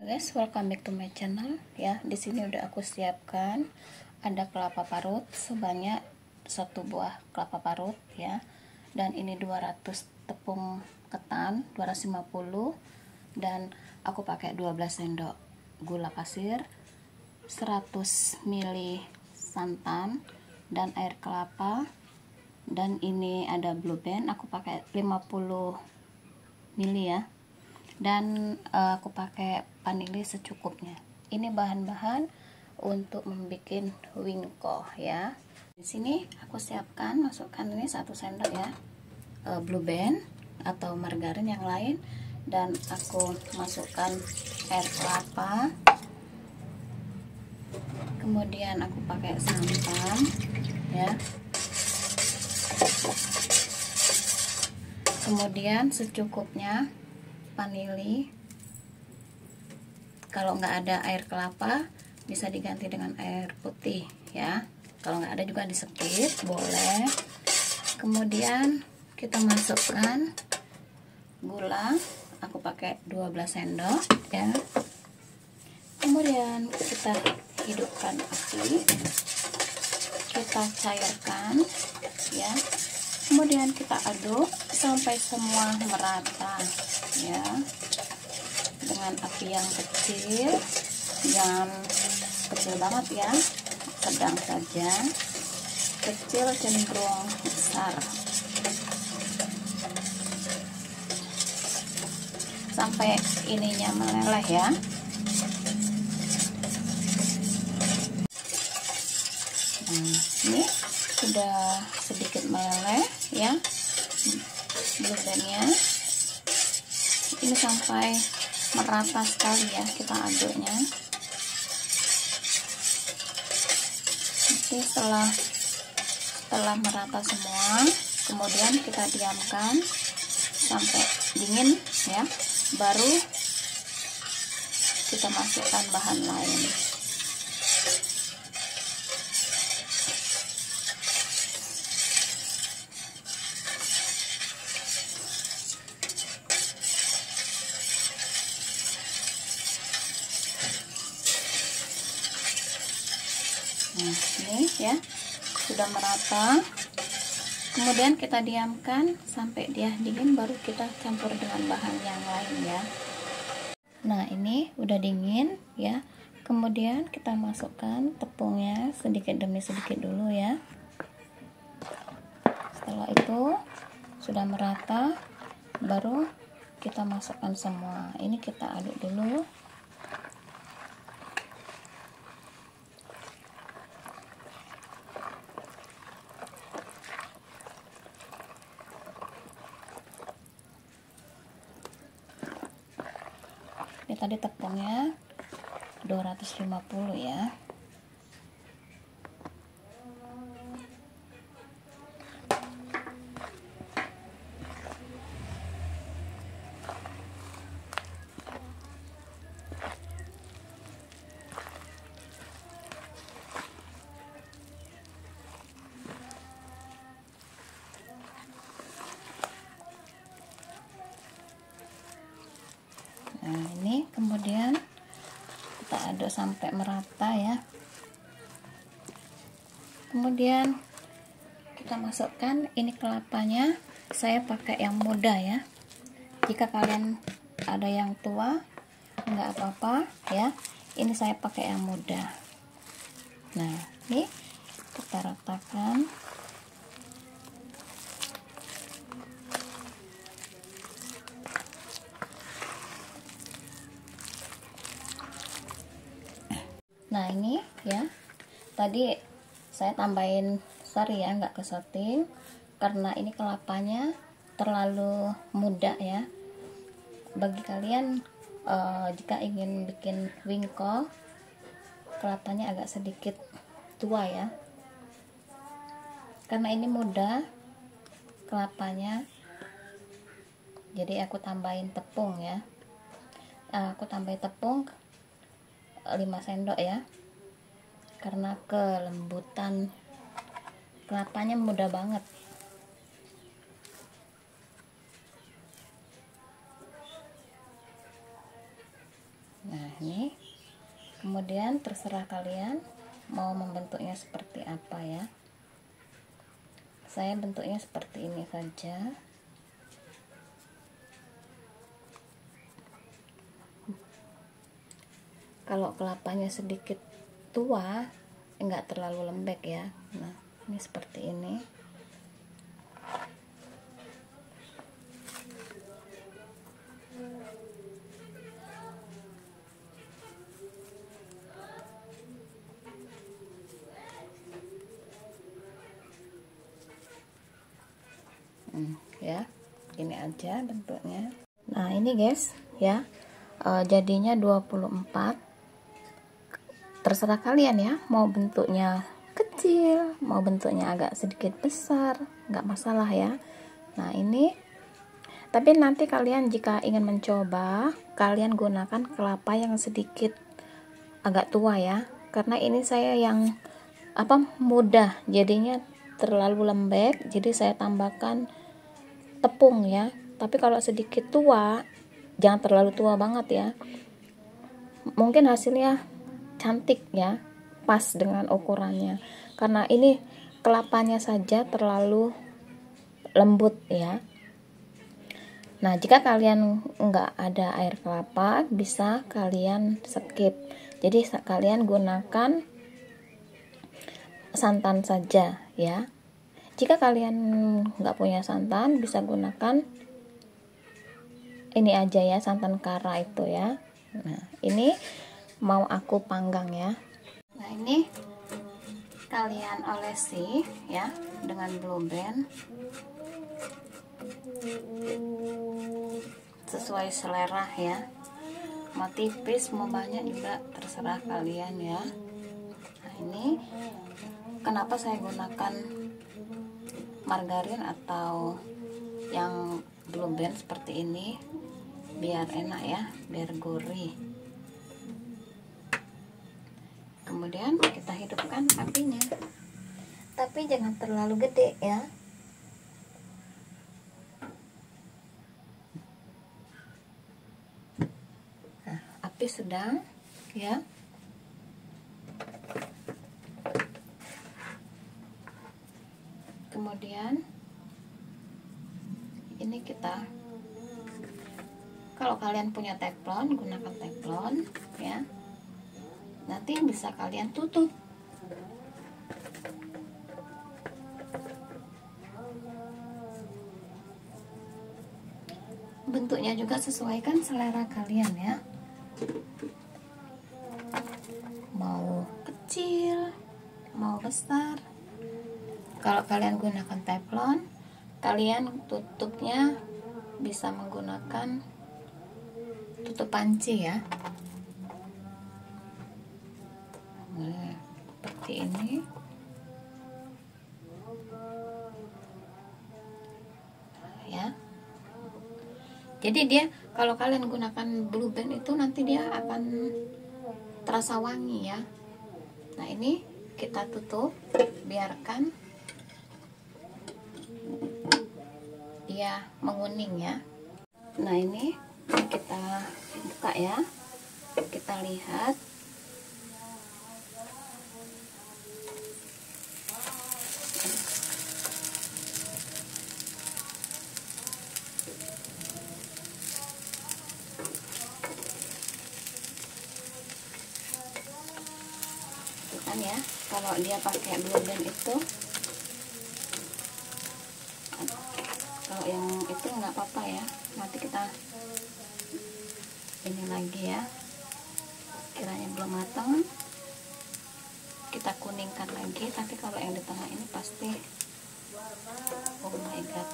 guys, welcome back to my channel ya. Di sini udah aku siapkan ada kelapa parut sebanyak 1 buah kelapa parut ya. Dan ini 200 tepung ketan 250 dan aku pakai 12 sendok gula pasir, 100 ml santan dan air kelapa. Dan ini ada blue band, aku pakai 50 ml ya. Dan aku pakai vanili secukupnya. Ini bahan-bahan untuk membuat wingko ya. Di sini aku siapkan, masukkan ini 1 sendok ya, blue band atau margarin yang lain, dan aku masukkan air kelapa. Kemudian aku pakai santan ya. Kemudian secukupnya vanili. Kalau nggak ada air kelapa bisa diganti dengan air putih ya. Kalau nggak ada juga di skip boleh. Kemudian kita masukkan gula, aku pakai 12 sendok ya. Kemudian kita hidupkan api, kita cairkan ya. Kemudian kita aduk sampai semua merata ya, dengan api yang kecil, jangan kecil banget ya, sedang saja, kecil cenderung besar, sampai ininya meleleh ya. Nah, ini sudah sedikit meleleh ya blue bandnya. Ini sampai merata sekali ya, kita aduknya. Oke, setelah merata semua, kemudian kita diamkan sampai dingin ya, baru kita masukkan bahan lain. Nah, ini ya sudah merata. Kemudian kita diamkan sampai dia dingin, baru kita campur dengan bahan yang lain ya. Nah, ini udah dingin ya. Kemudian kita masukkan tepungnya sedikit demi sedikit dulu ya. Setelah itu sudah merata, baru kita masukkan semua. Ini kita aduk dulu. Ini tadi tepungnya 250 ya. Nah, ini kemudian kita aduk sampai merata ya. Kemudian kita masukkan ini kelapanya, saya pakai yang muda ya. Jika kalian ada yang tua nggak apa-apa ya, ini saya pakai yang muda. Nah, ini kita ratakan. Nah, ini ya, tadi saya tambahin sari ya, nggak ke setting karena ini kelapanya terlalu muda ya. Bagi kalian jika ingin bikin wingko, kelapanya agak sedikit tua ya, karena ini muda kelapanya, jadi aku tambahin tepung ya. Aku tambahin tepung 5 sendok ya, karena kelembutan kelapanya mudah banget. Nah, ini. Kemudian terserah kalian mau membentuknya seperti apa ya. Saya bentuknya seperti ini saja. Kalau kelapanya sedikit tua, enggak terlalu lembek ya. Nah, ini seperti ini. Ya, ini aja bentuknya. Nah, ini guys ya, jadinya 24. Terserah kalian ya, mau bentuknya kecil, mau bentuknya agak sedikit besar, nggak masalah ya. Nah, ini tapi nanti kalian jika ingin mencoba, kalian gunakan kelapa yang sedikit agak tua ya, karena ini saya yang mudah, jadinya terlalu lembek, jadi saya tambahkan tepung ya. Tapi kalau sedikit tua, jangan terlalu tua banget ya, mungkin hasilnya cantik ya, pas dengan ukurannya. Karena ini kelapanya saja terlalu lembut ya. Nah, jika kalian nggak ada air kelapa, bisa kalian skip. Jadi kalian gunakan santan saja ya. Jika kalian nggak punya santan, bisa gunakan ini aja ya, santan kara itu ya. Nah, ini mau aku panggang ya. Nah, ini kalian olesi ya dengan Blue Band sesuai selera ya. Mau tipis mau banyak juga terserah kalian ya. Nah, ini kenapa saya gunakan margarin atau yang Blue Band seperti ini, biar enak ya, biar gurih. Kemudian kita hidupkan apinya, tapi jangan terlalu gede ya. Nah, api sedang ya. Kemudian ini kita, kalau kalian punya teflon, gunakan teflon ya. Nanti bisa kalian tutup. Bentuknya juga sesuaikan selera kalian ya. Mau kecil, mau besar. Kalau kalian gunakan teflon, kalian tutupnya bisa menggunakan tutup panci ya. Nah, seperti ini. Ya. Jadi dia, kalau kalian gunakan Blue Band itu nanti dia akan terasa wangi ya. Nah, ini kita tutup, biarkan dia menguning ya. Nah, ini kita buka ya, kita lihat. Kan ya, kalau dia pakai Blue Band itu, kalau yang itu nggak apa-apa ya. Nanti kita ini lagi ya, kiranya belum matang, kita kuningkan lagi. Tapi kalau yang di tengah ini pasti, oh my god,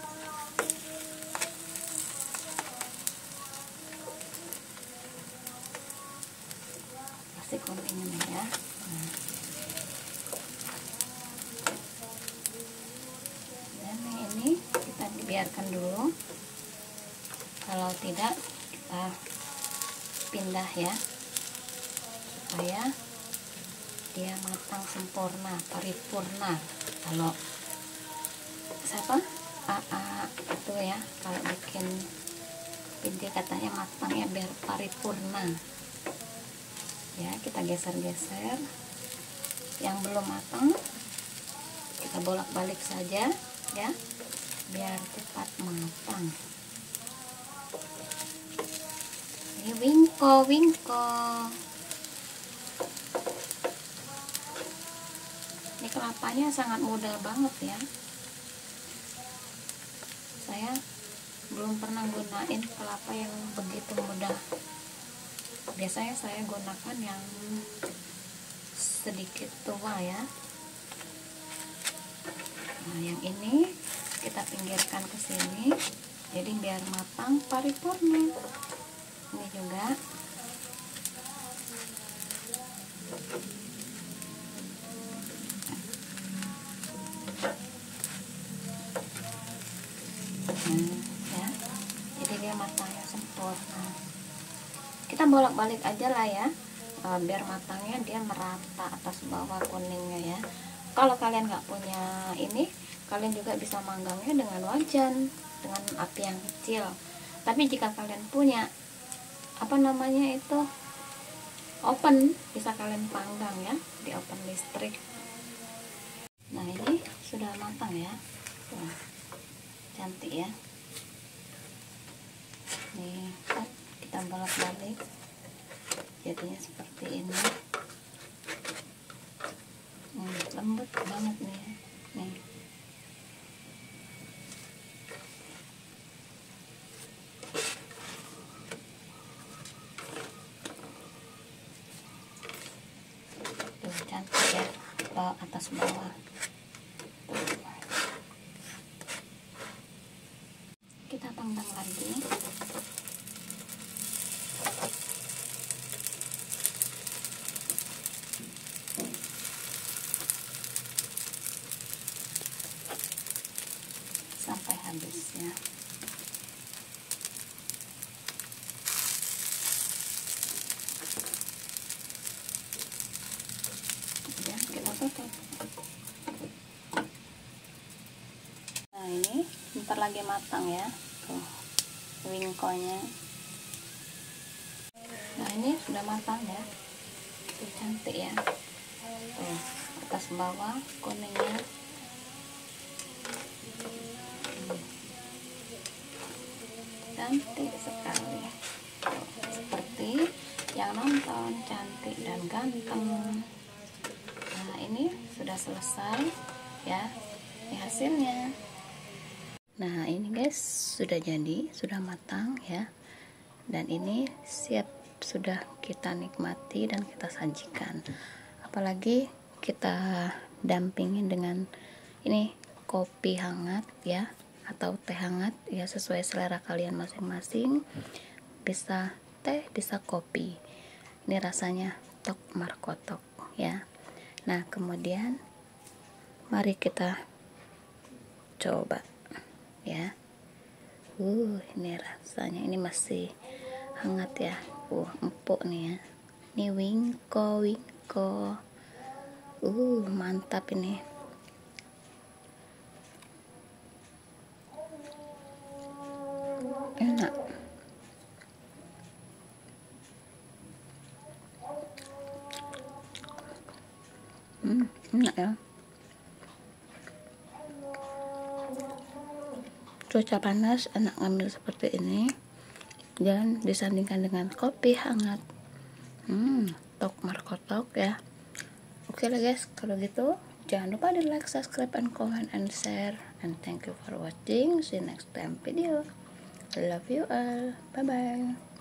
pasti kuning ini ya. Dan ini kita biarkan dulu. Kalau tidak, kita pindah ya, supaya dia matang sempurna, paripurna. Kalau siapa itu ya, kalau bikin video katanya matangnya biar paripurna. Ya, kita geser-geser. Yang belum matang kita bolak-balik saja ya, biar cepat matang. Ini wingko. Ini kelapanya sangat mudah banget ya. Saya belum pernah gunain kelapa yang begitu mudah. Biasanya saya gunakan yang sedikit tua ya. Nah, yang ini kita pinggirkan ke sini, jadi biar matang paripurna. Ini juga. Ya, jadi dia matangnya sempurna. Kita bolak-balik aja lah ya, biar matangnya dia merata atas bawah kuningnya ya. Kalau kalian nggak punya ini, kalian juga bisa manggangnya dengan wajan, dengan api yang kecil. Tapi jika kalian punya oven, bisa kalian panggang ya di oven listrik. Nah, ini sudah matang ya. Tuh, cantik ya. Nih, kita bolak-balik, jadinya seperti ini. Lembut banget nih. Nih. Tuh, cantik ya, atas bawah. Kita panggang lagi. Sampai habis ya. Kemudian kita tutup. Nah, ini bentar lagi matang ya. Tuh, wingkonya. Nah, ini sudah matang ya. Tuh, cantik ya. Tuh, atas bawah kuningnya. Cantik sekali. Seperti yang nonton, cantik dan ganteng. Nah, ini sudah selesai ya. Ini hasilnya. Nah, ini guys sudah jadi, sudah matang ya. Dan ini siap sudah kita nikmati dan kita sajikan. Apalagi kita dampingin dengan ini kopi hangat ya, atau teh hangat ya, sesuai selera kalian masing-masing. Bisa teh, bisa kopi. Ini rasanya tok markotok ya. Nah, kemudian mari kita coba ya. Ini rasanya ini masih hangat ya. Empuk nih ya. Ini wingko. Mantap ini. Enak. Enak ya. Cuaca panas, enak ngambil seperti ini dan disandingkan dengan kopi hangat. Tok markotok ya. Oke lah guys, kalau gitu jangan lupa di like, subscribe, and comment and share. And thank you for watching. See you next time video. Love you all. Bye bye.